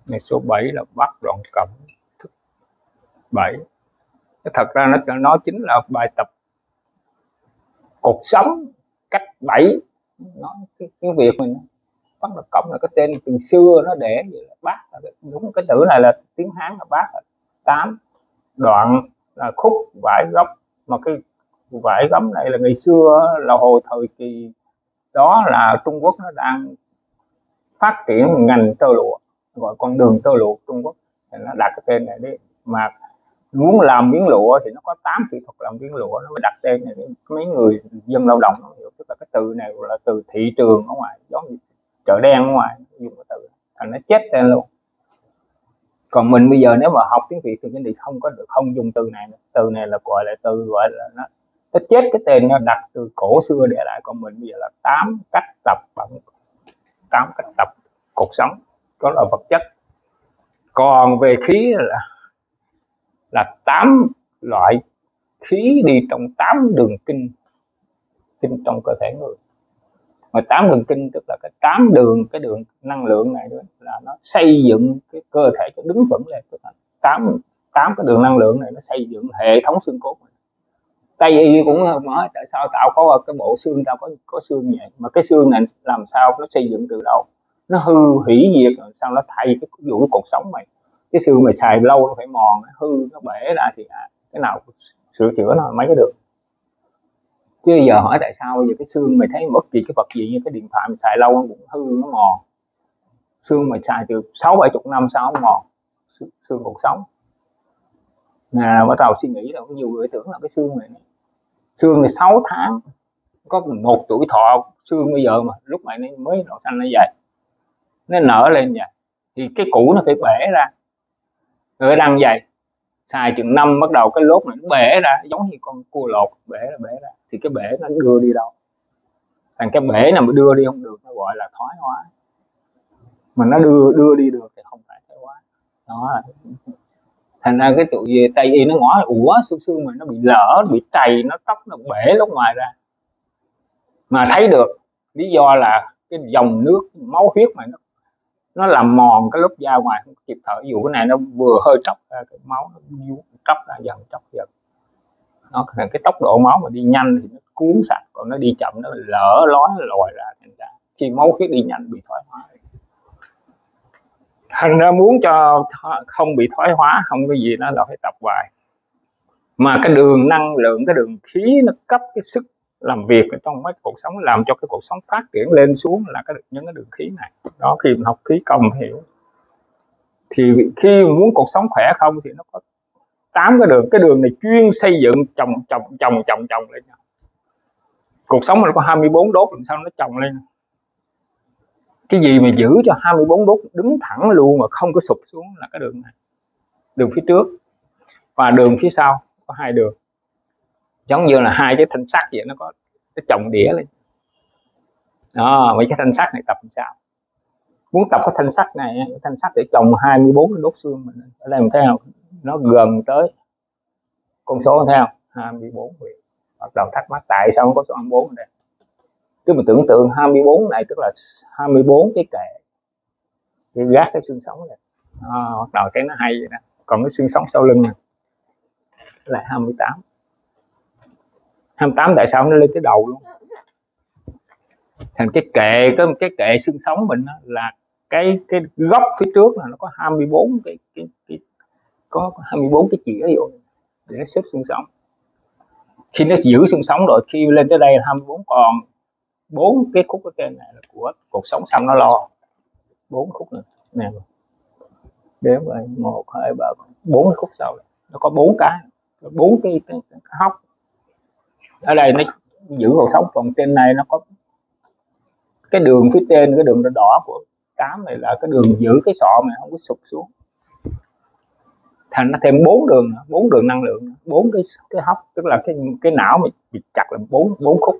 Ngày số 7 là Bát Đoạn Cẩm thức 7. Thật ra nó chính là bài tập cột sống cách 7. Nó cái việc mình Bát Đoạn Cẩm là cái tên từ xưa nó để vậy, là bát là đúng cái từ này là tiếng Hán là bát, là 8, đoạn là khúc vải gấm. Mà cái vải gấm này là ngày xưa là hồi thời kỳ đó là Trung Quốc nó đang phát triển ngành tơ lụa, gọi con đường tơ lụa Trung Quốc, thì nó đặt cái tên này đấy. Mà muốn làm miếng lụa thì nó có 8 kỹ thuật làm miếng lụa, nó mới đặt tên này. Mấy người dân lao động nó hiểu, tức là cái từ này là từ thị trường ở ngoài, giống như chợ đen ở ngoài dùng cái từ, thành nó chết tên luôn. Còn mình bây giờ nếu mà học tiếng Việt thì cái này không có được, không dùng từ này nữa. Từ này là gọi là từ gọi là nó chết cái tên, nó đặt từ cổ xưa để lại. Còn mình bây giờ là 8 cách tập bằng 8 cách tập cột sống, đó là vật chất. Còn về khí là 8 loại khí đi trong 8 đường kinh trong cơ thể người. Mà 8 đường kinh tức là cái 8 đường, cái đường năng lượng này đó, là nó xây dựng cái cơ thể cho đứng vững lên. Tức là 8 cái đường năng lượng này nó xây dựng hệ thống xương cốt. Tây y cũng nói tại sao tao có cái bộ xương, tao có xương vậy, mà cái xương này làm sao nó xây dựng từ đâu, nó hư hủy diệt làm sao nó thay cái ví dụ cái cột sống mày, cái xương mày xài lâu nó phải mòn, nó hư nó bể ra thì cái nào sửa chữa nó mấy cái được. Chứ bây giờ hỏi tại sao bây giờ cái xương mày thấy bất kỳ cái vật gì như cái điện thoại mày xài lâu nó cũng hư nó mòn, xương mày xài từ 60-70 năm sao không mòn, xương cột sống. Bắt đầu suy nghĩ là nhiều người tưởng là cái xương này 6 tháng có 1 tuổi thọ xương bây giờ, mà lúc này nó mới nổ xanh nó dày, nó nở lên vậy thì cái củ nó phải bể ra, rồi đang dày xài chừng năm bắt đầu cái lốt này nó bể ra, giống như con cua lột bể ra thì cái bể nó đưa đi đâu, thành cái bể nào mà đưa đi không được nó gọi là thoái hóa, mà nó đưa đi được thì không phải thoái hóa. Đó là thành ra cái tụi Tây y nó ngỏ ủa xương mà nó bị lỡ, bị trầy, nó tóc nó bể lúc ngoài ra, mà thấy được lý do là cái dòng nước máu huyết mà nó làm mòn cái lớp da ngoài không kịp thời. Ví dụ cái này nó vừa hơi tróc ra cái máu nó tróc ra dần nó cái tốc độ máu mà đi nhanh thì nó cuốn sạch, còn nó đi chậm nó lỡ lói lòi ra, thành ra khi máu huyết đi nhanh bị thoái hóa. Thành ra muốn cho không bị thoái hóa, không có gì đó là phải tập hoài. Mà cái đường năng lượng, cái đường khí nó cấp cái sức làm việc ở trong mấy cuộc sống, làm cho cái cuộc sống phát triển lên xuống là những cái đường khí này. Đó, khi mình học khí công hiểu. Thì khi muốn cuộc sống khỏe không thì nó có 8 cái đường. Cái đường này chuyên xây dựng chồng lên nhau. Cuộc sống nó có 24 đốt, làm sao nó chồng lên. Cái gì mà giữ cho 24 đốt đứng thẳng luôn mà không có sụp xuống là cái đường này. Đường phía trước và đường phía sau có 2 đường. Giống như là 2 cái thanh sắt vậy, nó có cái chồng đĩa lên. Đó, mấy cái thanh sắt này tập làm sao? Muốn tập cái thanh sắt này, cái thanh sắt để chồng 24 cái đốt xương mình. Ở đây mình thấy không? Nó gần tới con số theo 24 vị. Bắt đầu thắc mắc tại sao không có số 24 ở đây. Tức mình tưởng tượng 24 này tức là 24 cái kệ để gác cái xương sống này. Bắt đầu thấy nó hay vậy đó. Còn cái xương sống sau lưng này là 28. 28 tại sao nó lên tới đầu luôn? Thành cái kệ xương sống mình đó, là cái góc phía trước là nó có 24 có 24 cái chĩa vô để nó xếp xương sống. Khi nó giữ xương sống rồi, khi lên tới đây là 24, còn 4 cái khúc ở trên này là của cột sống xong nó lo 4 khúc nữa nè, đếm rồi 1 2 3 4 cái khúc sau nó có 4 cái 4 cái hốc ở đây nó giữ cột sống. Còn trên này nó có cái đường phía trên, cái đường đỏ của 8 này là cái đường giữ cái sọ mà không có sụp xuống, thành nó thêm 4 đường năng lượng, 4 cái hốc, tức là cái não mình bị chặt là 4 khúc.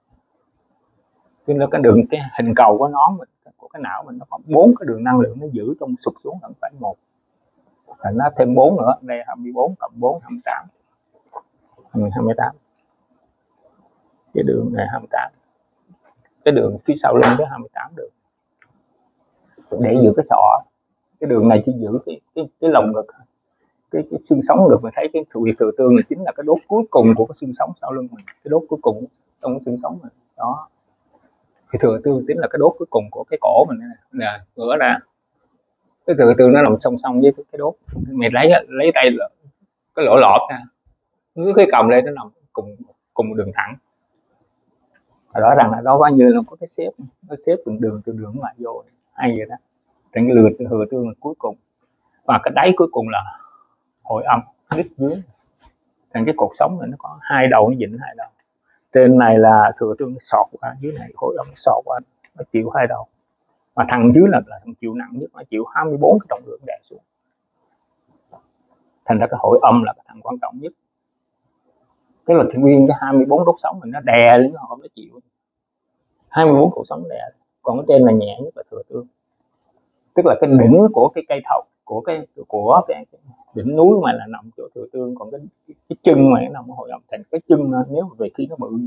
Cái đường, cái hình cầu của nón mình, của cái não mình nó có 4 cái đường năng lượng nó giữ trong sụp xuống không phải 1, thành nó thêm 4 nữa. Đây 24 cộng 4 28, 28. Cái đường này 28, cái đường phía sau lưng cái 28 đường để giữ cái sọ. Cái đường này chỉ giữ cái lồng ngực, cái xương sống ngực. Mình thấy cái huyệt thừa tương là chính là cái đốt cuối cùng của cái xương sống sau lưng mình, cái đốt cuối cùng trong cái xương sống mình đó. Thì thừa tương chính là cái đốt cuối cùng của cái cổ mình nè, ngửa ra. Cái thừa tương nó nằm song song với cái đốt. Mày lấy tay cái lỗ lọt nha, ngứa cái còng lên nó nằm cùng đường thẳng. Rõ ràng là đó coi như là có cái xếp, nó xếp từ đường ngoài vô, hay vậy đó. Trên cái lượt thừa tương là cuối cùng, và cái đáy cuối cùng là hội âm đít dưới. Thành cái cột sống này nó có hai đầu, nó dính hai đầu. Trên này là thừa tương nó sọt qua, dưới này hội âm sọt qua, nó chịu hai đầu. Mà thằng dưới là thằng chịu nặng nhất, nó chịu 24 cái trọng lượng đè xuống. Thành ra cái hội âm là cái thằng quan trọng nhất. Tức là nguyên cái 24 đốt sống mình nó đè lên, nó chịu 24 cột sống đè. Còn cái trên là nhẹ nhất là thừa tương, tức là cái đỉnh của cái cây thầu, của cái đỉnh núi mà là nằm chỗ thừa tương. Còn cái chân mà nó nằm ở hội âm. Thành cái chân nếu mà về khi nó bự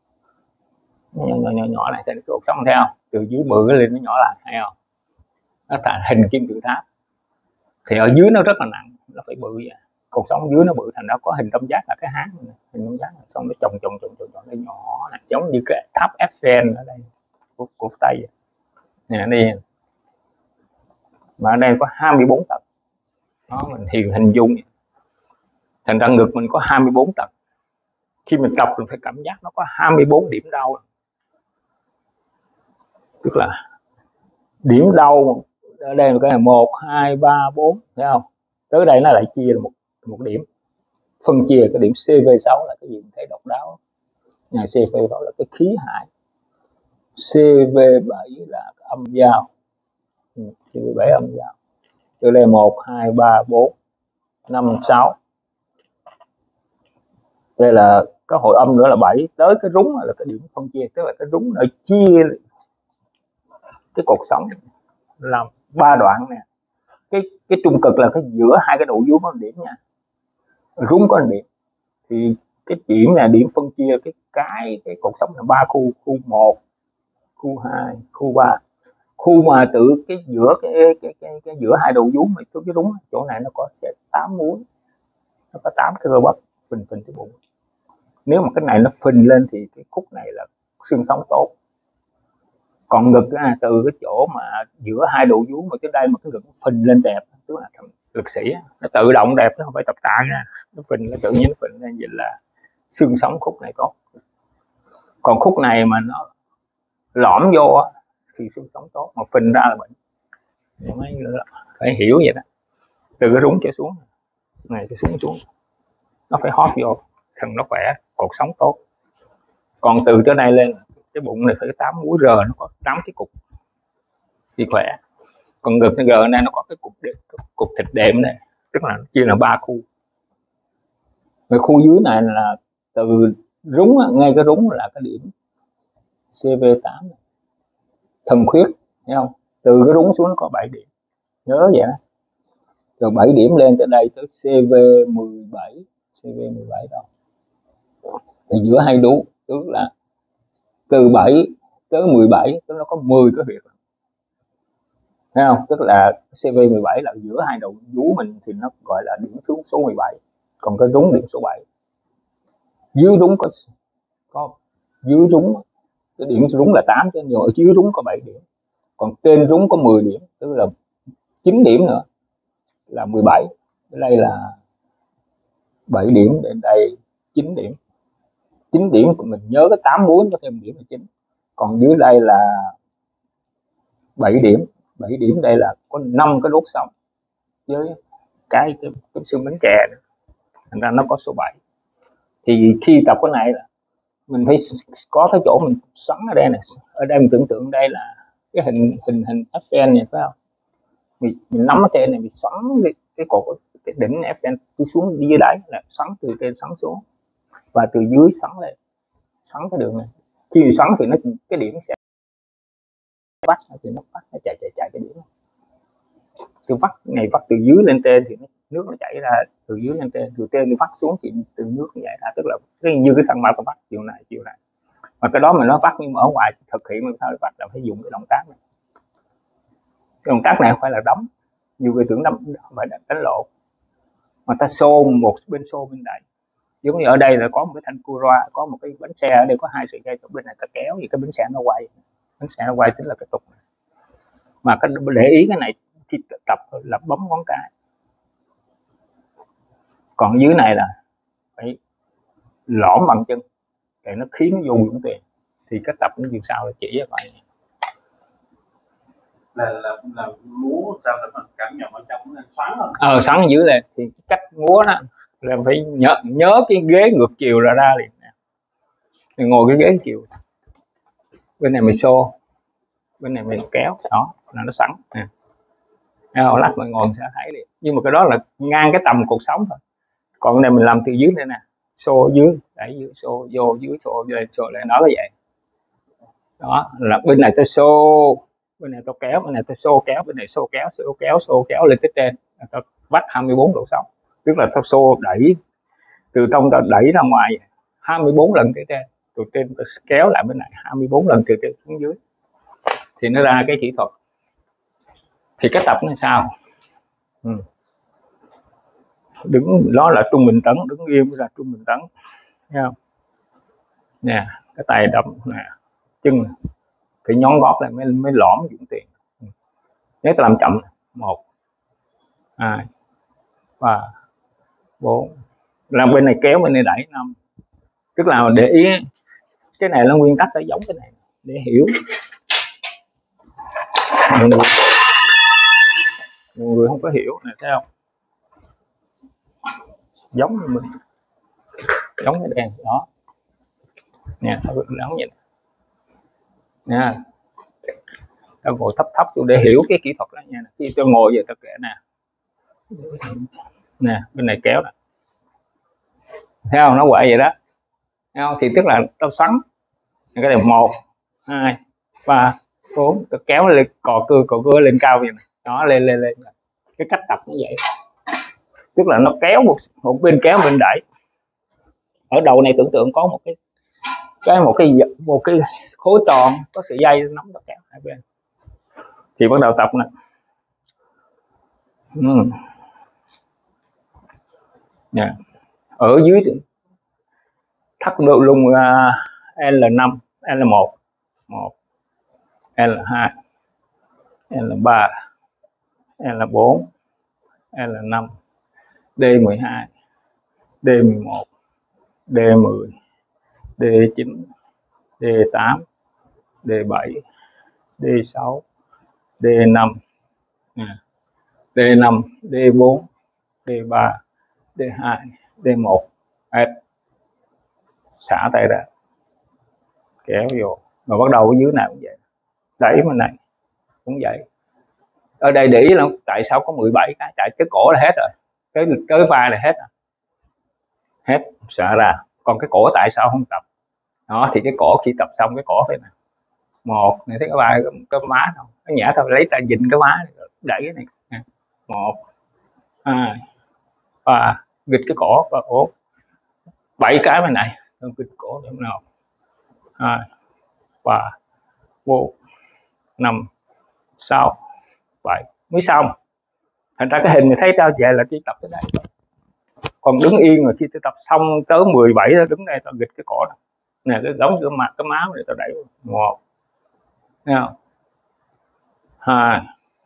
nhỏ lại thì cái cột sống theo từ dưới bự lên nó nhỏ lại, hay không? Nó thành hình kim tự tháp. Thì ở dưới nó rất là nặng, nó phải bự vậy. Cột sống dưới nó bự, thành nó có hình tam giác là cái háng, hình tam giác, xong nó chồng nó nhỏ này, giống như cái tháp Eiffel ở đây của Tây nè. Đây mà ở đây có 24 tầng đó, mình hình dung. Thành ra ngực mình có 24 tầng. Khi mình tập mình phải cảm giác nó có 24 điểm đau. Tức là điểm đau ở đây là cái là 1, 2, 3, 4, thấy không? Tới đây nó lại chia là một điểm. Phân chia cái điểm CV6 là cái gì mình thấy độc đáo. Nhà CV6 là cái khí hải, CV7 là cái âm giao, CV7 âm giao. Từ đây 1, 2, 3, 4, 5, 6. Đây là cái hội âm nữa là 7. Tới cái rúng là cái điểm phân chia, tức là cái rúng nó chia cái cột sống làm 3 đoạn nè. Cái trung cực là cái giữa hai cái đầu vú có một điểm nha, rúng có một điểm. Thì cái điểm là điểm phân chia cái cột sống là 3 khu: khu 1, khu 2, khu 3. Khu mà tự cái giữa cái giữa hai đầu vú mà cái rúng, chỗ này nó có 8 múi, nó có 8 cái cơ bắp phình cái bụng. Nếu mà cái này nó phình lên thì cái khúc này là xương sống tốt. Còn ngực từ cái chỗ mà giữa hai đầu vú mà tới đây mà cái ngực phình lên đẹp, tức là lực sĩ nó tự động đẹp, nó không phải tập tạ nha, nó phình, nó tự nhiên nó phình lên, vậy là xương sống khúc này tốt. Còn khúc này mà nó lõm vô thì xương sống tốt, mà phình ra là bệnh. Phải hiểu vậy đó. Từ cái rúng trở xuống này trở xuống nó phải hót vô, thằng nó khỏe, cột sống tốt. Còn từ chỗ này lên cái bụng này phải 8 múi R, nó có 8 cái cục thì khỏe. Còn ngực cái R này nó có cái cục thịt đệm này, tức là chia là 3 khu. Cái khu dưới này là từ rúng, ngay cái rúng là cái điểm CV8 thần khuyết, thấy không? Từ cái rúng xuống nó có 7 điểm, nhớ vậy đó. Rồi 7 điểm lên tới đây tới CV17, CV17 đâu. Thì giữa hai đú, tức là từ 7 tới 17, tức nó có 10 cái huyệt. Thấy không? Tức là CV17 là giữa hai đầu vú mình thì nó gọi là điểm số 17. Còn cái rúng điểm số 7. Dưới rúng có dưới rúng, cái điểm rúng là 8 chứ, nhưng ở dưới rúng có 7 điểm. Còn trên rúng có 10 điểm, tức là 9 điểm nữa là 17. Đây là 7 điểm, đến đây 9 điểm. 9 điểm mình nhớ cái 8 múi có thêm điểm là 9. Còn dưới đây là 7 điểm. 7 điểm đây là có 5 cái đốt sống với cái xương bánh chè nữa. Thành ra nó có số 7. Thì khi tập cái này là mình phải có cái chỗ mình xoắn ở đây này. Ở đây mình tưởng tượng đây là cái hình Eiffel này, phải không? Mình nắm ở trên này, mình xoắn cái cột, cái đỉnh Eiffel xuống dưới đáy là xoắn từ trên xoắn xuống, và từ dưới xoắn lên, xoắn cái đường này. Khi mình xoắn thì nó cái điểm sẽ vắt, thì nó vắt, nó chạy cái điểm. Cái vắt này vắt từ dưới lên trên thì nước nó chảy ra từ dưới lên trên, từ trên thì vắt xuống thì từ nước nó chảy ra, tức là như cái thằng Michael vắt chiều này. Mà cái đó mà nó vắt, nhưng mà ở ngoài thực hiện làm sao để vắt là phải dùng cái động tác này. Cái động tác này không phải là đấm, nhiều người tưởng phải đánh lộn, mà ta xô một bên xô bên đẩy. Giống như ở đây là có một cái thanh cua, có một cái bánh xe ở đây có hai sợi dây, bên này ta kéo thì cái bánh xe nó quay, tính là cái trục. Mà cái để ý cái này khi tập là bấm ngón cái, còn dưới này là phải lõm bằng chân để nó khiến nó vô quyển tiền. Thì cái tập nó như sau là chỉ cho bạn là múa sao để mình cảm nhận ở trong nó xoắn hơn. Xoắn dưới lên thì cách múa đó là phải nhớ cái ghế ngược chiều ra liền. Mình ngồi cái ghế chiều, bên này mình xô, bên này mình kéo, đó là nó sẵn nè. Lát mình ngồi sẽ thấy liền. Nhưng mà cái đó là ngang cái tầm cuộc sống thôi. Còn cái này mình làm từ dưới đây nè, xô dưới, đẩy dưới, xô vô dưới, xô lên, xô lại, nó như vậy. Đó là bên này tôi xô, bên này tôi kéo, bên này tôi xô kéo, bên này xô kéo lên tới trên, tôi bắt 24 độ sống. Tức là tôi xô đẩy từ trong, tôi đẩy ra ngoài 24 lần tới trên, từ trên tôi kéo lại bên này 24 lần từ trên xuống dưới, thì nó ra cái kỹ thuật. Thì cái tập nó sao? Đứng đó là trung bình tấn, đứng im là trung bình tấn, thấy không? Nè, cái tay đập nè, chân phải nhón gót lại mới lõm chuyển tiền. Nếu ta làm chậm, 1 2 3 4, làm bên này kéo bên này đẩy 5. Tức là để ý cái này là nguyên tắc nó giống cái này để hiểu. Nhiều người không có hiểu này, thấy không? Giống như mình, giống cái đèn đó nè, nó giống vậy nè. Tao ngồi thấp để hiểu cái kỹ thuật đó nha. Khi tôi ngồi về tôi kể nè, bên này kéo nè, thấy không? Nó quậy vậy đó, thấy không? Thì tức là tao xoắn cái này 1 2 3 4, tôi kéo lên, cò cưa lên cao vậy này. Đó, lên cái cách tập như vậy. Tức là nó kéo một bên kéo bên đẩy. Ở đầu này tưởng tượng có một cái khối tròn có sợi dây nắm nó kéo hai bên. Thì bắt đầu tập nè. Yeah. Ở dưới thắt độ lung L5, L1, 1, L2, L3, L4, L5, D12, D11, D10, D9, D8, D7, D6, D5, D5, D4, D3, D2, D1, hết. Xả tay ra, kéo vô, rồi bắt đầu ở dưới này cũng vậy, đẩy bên này cũng vậy. Ở đây để ý là tại sao có 17 cái, tại cái cổ là hết rồi, cái vai là hết rồi, hết xả ra. Còn cái cổ tại sao không tập? Đó, thì cái cổ khi tập xong cái cổ phải nè, 1 này, thấy cái vai cái má không, nó nhả thôi, lấy tay dịnh cái má đẩy cái này, 1 2 3, gịch cái cổ và 7 cái bên này, gịch cổ điểm nào, 2 3 4 5 6 7 mới xong. Thành ra cái hình này thấy tao vậy là chỉ tập cái này thôi. Còn đứng yên rồi khi tôi tập xong tới 17 đó, đứng đây tao gịch cái cổ nè, cái giống cái mặt cái má này tao đẩy 1, thấy không, 2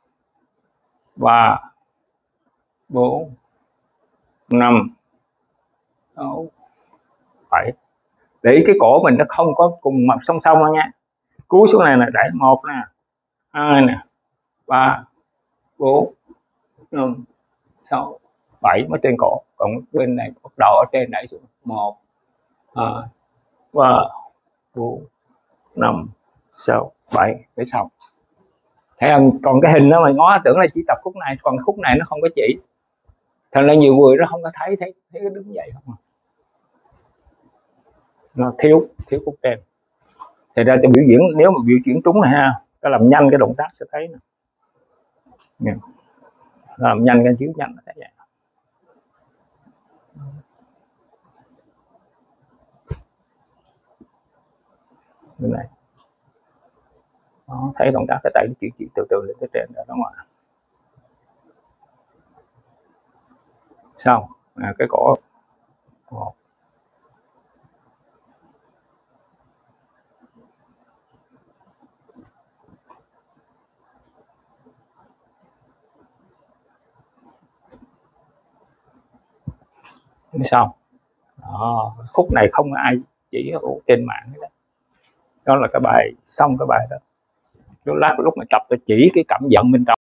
3 4 5 6 7. Để ý cái cổ mình nó không có cùng mặt song song đâu nha. Cúi xuống này là đẩy 1 nè, 2 nè, 3 4 5 6 7 mới trên cổ. Còn bên này bắt đầu ở trên đẩy xuống 1 2 3 4 5 6 7 để xong. Thấy không? Còn cái hình đó mà ngó tưởng là chỉ tập khúc này, còn khúc này nó không có chỉ. Thành ra nhiều người nó không có thấy cái đứng dậy không à. Nó thiếu khúc trên. Thì ra tôi biểu diễn, nếu mà biểu diễn trúng này ha, ta làm nhanh cái động tác sẽ thấy nè, làm nhanh cái chiếu nhanh thấy vậy. Bên này đó, thấy động tác cái tay nó chuyển từ từ lên tới trên đó ngoài. Xong cái cổ xong. Đó, khúc này không ai chỉ ở trên mạng hết. Đó là cái bài xong cái bài đó. Lúc mà tập tôi chỉ cái cảm nhận bên trong.